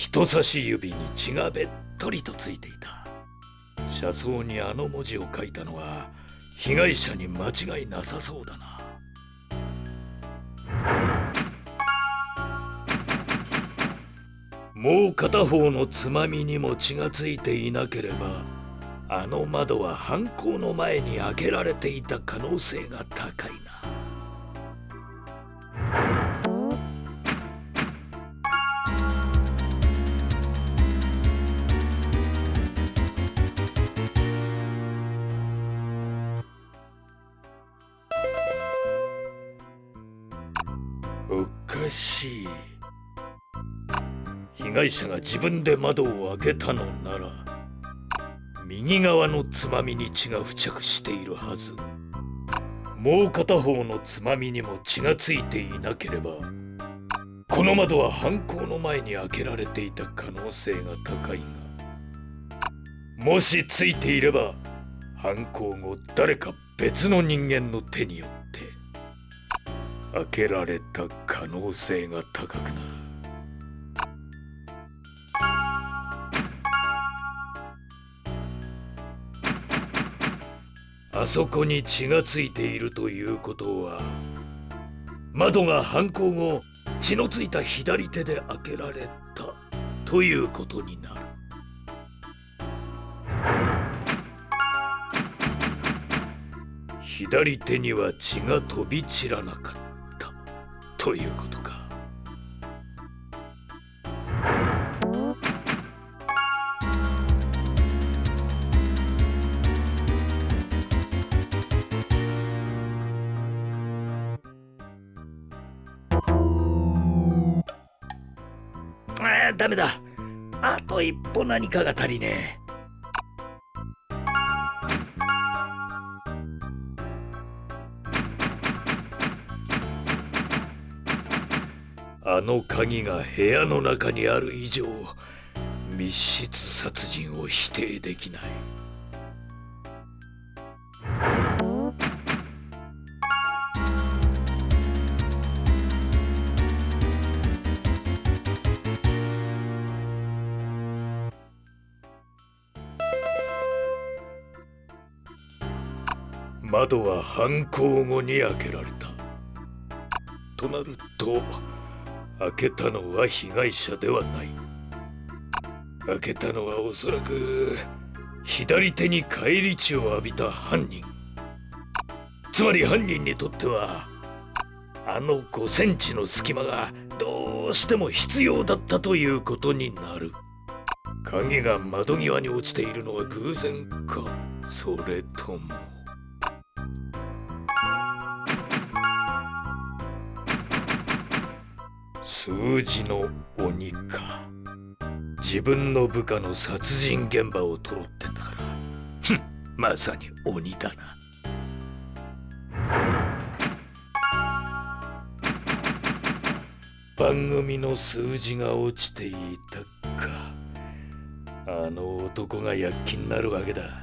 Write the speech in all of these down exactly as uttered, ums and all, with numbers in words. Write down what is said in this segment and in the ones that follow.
人差し指に血がべっとりとついていた。車窓にあの文字を書いたのは被害者に間違いなさそうだな。もう片方のつまみにも血がついていなければ、あの窓は犯行の前に開けられていた可能性が高いな。おかしい。被害者が自分で窓を開けたのなら、右側のつまみに血が付着しているはず。もう片方のつまみにも血がついていなければ、この窓は犯行の前に開けられていた可能性が高いが、もしついていれば犯行後誰か別の人間の手によって開けられた可能性が高くなる。あそこに血がついているということは、窓が犯行後血のついた左手で開けられたということになる。左手には血が飛び散らなかったということか。ああ、ダメだ。あと一歩何かが足りねえ。あの鍵が部屋の中にある以上、密室殺人を否定できない。窓は犯行後に開けられた。となると、開けたのは被害者ではない。開けたのはおそらく左手に返り血を浴びた犯人。つまり犯人にとってはあのごセンチの隙間がどうしても必要だったということになる。鍵が窓際に落ちているのは偶然か、それとも。数字の鬼か。自分の部下の殺人現場を撮ろうってんだから、ふん、まさに鬼だな。番組の数字が落ちていたか。あの男が躍起になるわけだ。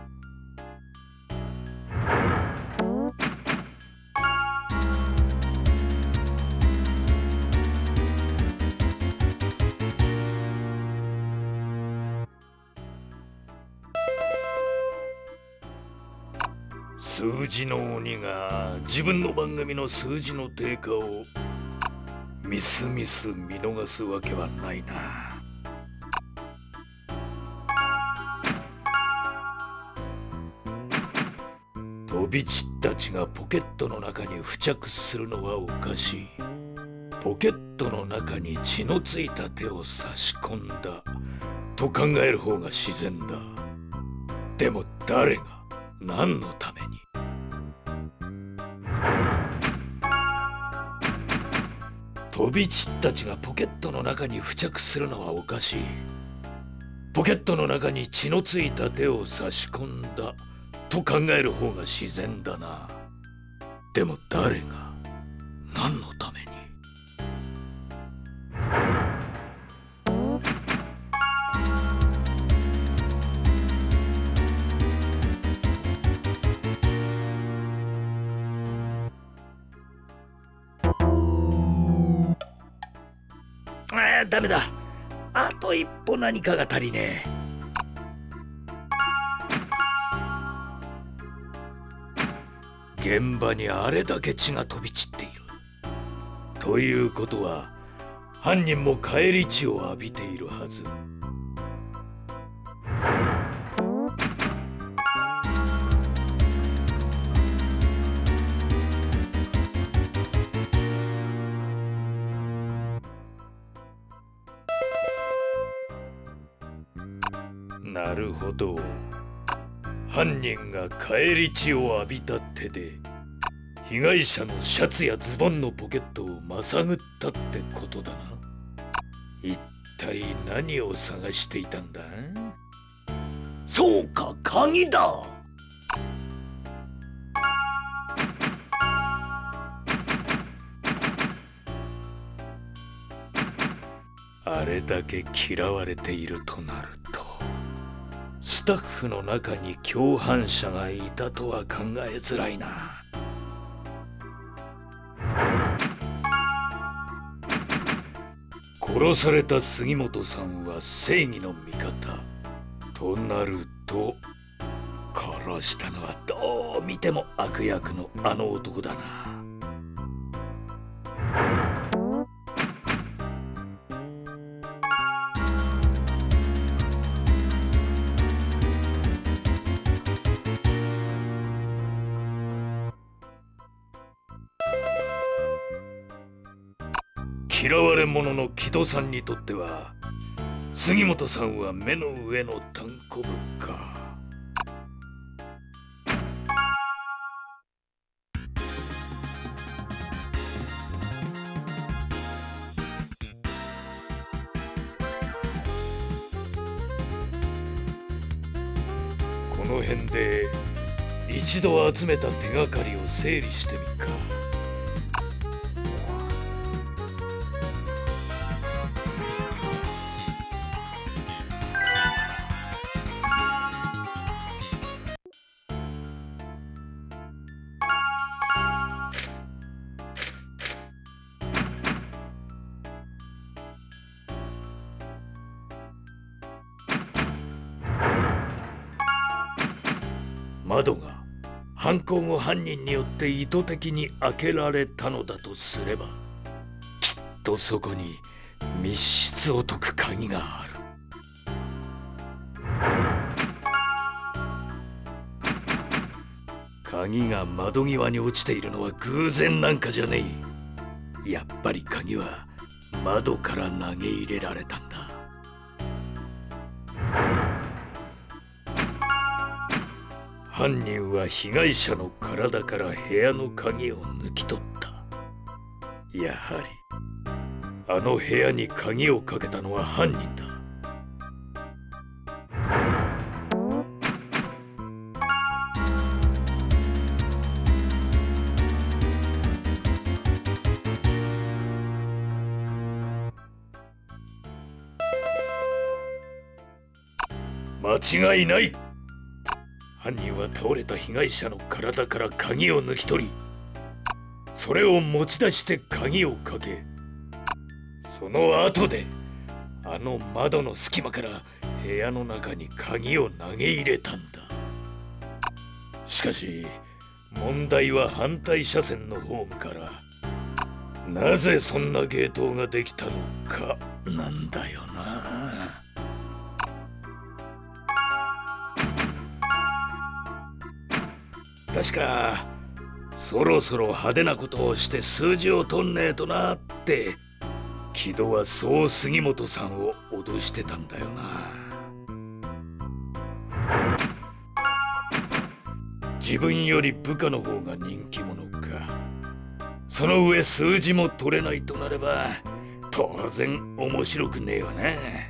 数字の鬼が自分の番組の数字の低下をみすみす見逃すわけはないな。飛び散った血がポケットの中に付着するのはおかしい。ポケットの中に血のついた手を差し込んだと考える方が自然だ。でも誰が何のために？飛び散った血がポケットの中に付着するのはおかしい。ポケットの中に血のついた手を差し込んだと考える方が自然だな。でも誰が何のために？ああ、ダメだ。 あと一歩何かが足りねえ。現場にあれだけ血が飛び散っているということは、犯人も返り血を浴びているはず。なるほど。犯人が返り血を浴びた手で被害者のシャツやズボンのポケットをまさぐったってことだな。一体何を探していたんだ？そうか、鍵だ。あれだけ嫌われているとなると、スタッフの中に共犯者がいたとは考えづらいな。殺された杉本さんは正義の味方となると、殺したのはどう見ても悪役のあの男だな。嫌われ者の木戸さんにとっては杉本さんは目の上のたんこぶか。この辺で一度集めた手がかりを整理してみっか。窓が犯行後犯人によって意図的に開けられたのだとすれば、きっとそこに密室を解く鍵がある。鍵が窓際に落ちているのは偶然なんかじゃねえ。やっぱり鍵は窓から投げ入れられたんだ。犯人は被害者の体から部屋の鍵を抜き取った。やはりあの部屋に鍵をかけたのは犯人だ。間違いない。犯人は倒れた被害者の体から鍵を抜き取り、それを持ち出して鍵をかけ、その後であの窓の隙間から部屋の中に鍵を投げ入れたんだ。しかし問題は反対車線のホームからなぜそんなゲートができたのかなんだよな。確かそろそろ派手なことをして数字を取んねえとなって木戸はそう杉本さんを脅してたんだよな。自分より部下の方が人気者か。その上数字も取れないとなれば当然面白くねえわな。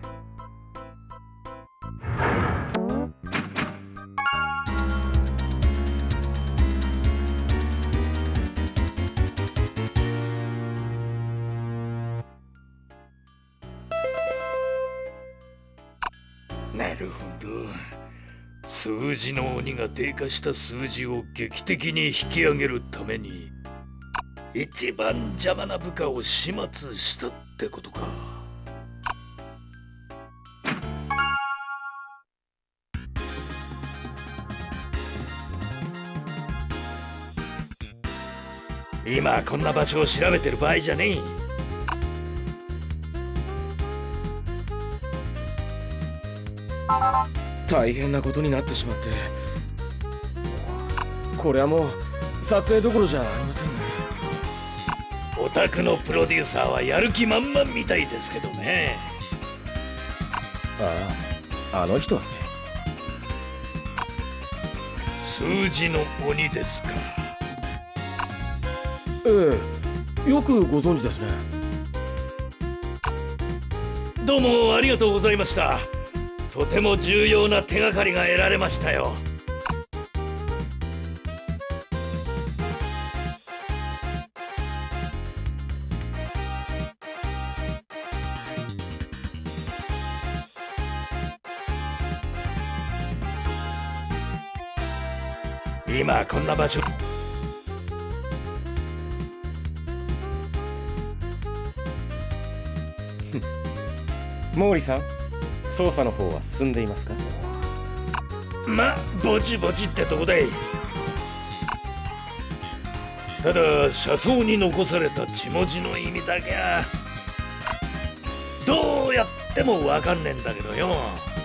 なるほど。数字の鬼が低下した数字を劇的に引き上げるために一番邪魔な部下を始末したってことか。 今こんな場所を調べてる場合じゃねえ。 大変なことになってしまって、これはもう撮影どころじゃありませんね。 オタクのプロデューサーはやる気満々みたいですけどね。 ああ、あの人はね。 数字の鬼ですか。 ええ、よくご存知ですね。 どうもありがとうございました。とても重要な手がかりが得られましたよ。今こんな場所。 毛利さん、捜査の方は進んでいますか？ ま、ぼちぼちってとこだい。ただ車窓に残された血文字の意味だけはどうやってもわかんねえんだけどよ。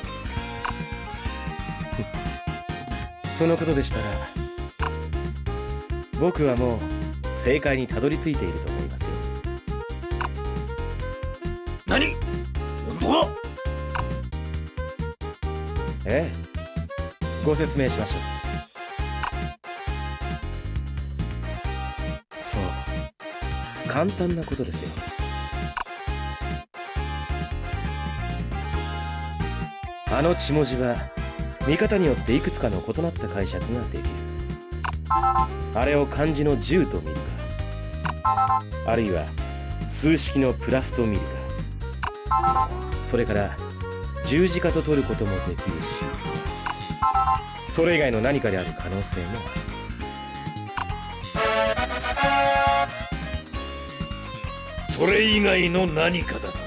そのことでしたら僕はもう正解にたどり着いていると思いますよ。 何？お？ ええ、ご説明しましょう。そう、簡単なことですよ。あの血文字は見方によっていくつかの異なった解釈ができる。あれを漢字の十と見るか、あるいは数式のプラスと見るか、それから十字架と取ることもできるし、それ以外の何かである可能性もある。それ以外の何かだ。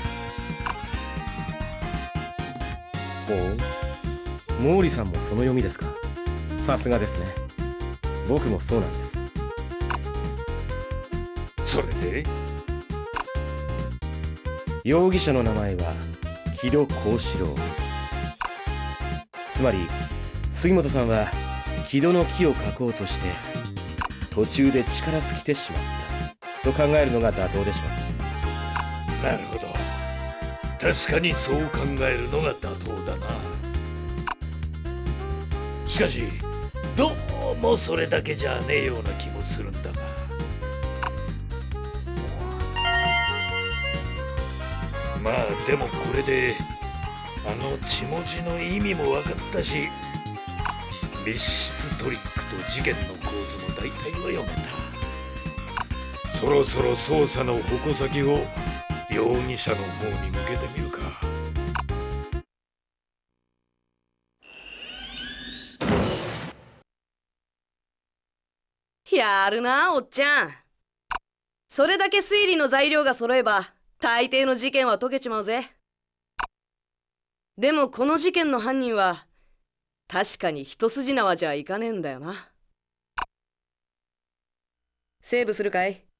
ほう、毛利さんもその読みですか。さすがですね。僕もそうなんです。 それで容疑者の名前は木戸幸四郎。つまり杉本さんは木戸の木を描こうとして途中で力尽きてしまったと考えるのが妥当でしょう。 なるほど。確かにそう考えるのが妥当だな。しかしどうもそれだけじゃねえような気もするんだが。まあでもこれであの血文字の意味も分かったし、密室トリックと事件の構図も大体は読めた。そろそろ捜査の矛先を容疑者の方に向けてみるか。 やるな、おっちゃん。それだけ推理の材料が揃えば大抵の事件は解けちまうぜ。でもこの事件の犯人は確かに一筋縄じゃいかねえんだよな。セーブするかい？